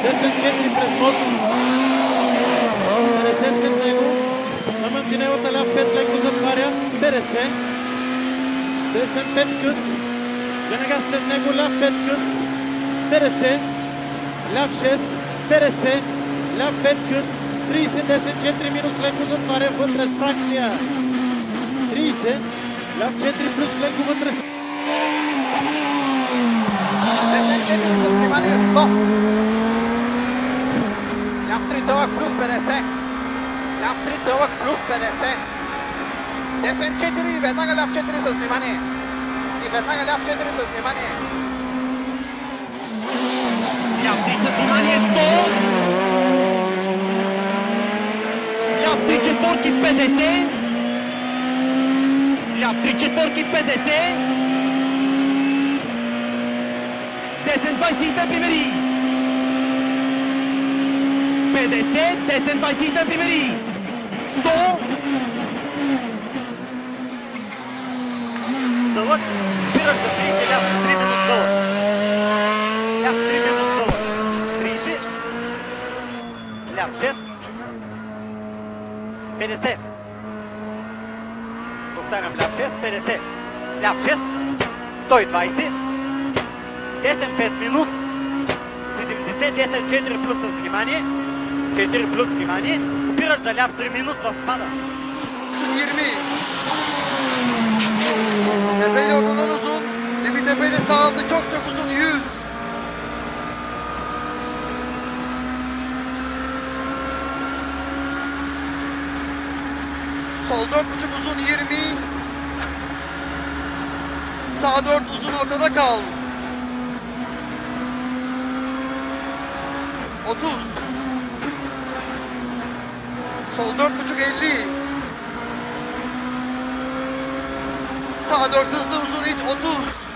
Десен 4 през мост. 50 след него. На мантинелата ляв 5 леко затваря. 50. Десен 5 кът. Веднага след него ляв 5 кът. 50. Ляв 6. 50. Ляв 5 кът. 30. Десен 4 минус леко затваря. Вътре с фракция. 30. Ляв 4 плюс леко вътре. Десен 4 с внимание 100. Ляв 3 дълъг плюс 50. Ляв 3 дълъг плюс 50. Десен 4 и веднага ляв 4 с внимание. И веднага ляв 4 с внимание. Ляв 3 с внимание 100. Ляв 3 четвърки 50. Ляв 3 четвърки 50. Десен 22 примери. 50, десен 22 примери. 100. Дълъг. Спираш за 30, ляв 3 минус дълъг. Ляв 3 минус дълъг. 30. Ляв 6. 50. Повтарям, ляв 6, 50. Ляв 6. 120. Десен 5 минус. 70, десен 4 плюс с внимание. 4 плюс внимание. Спираш за ляв 3 минус в пада. 20. Tepeyle ortadan uzun. Demi tepeyle sağ altı çok uzun. 100. Sol 4,5 uzun 20. Sağ 4 uzun ortada kal. 30. Sol 4,5 50. Sağ 4 hızlı uzun iç 30.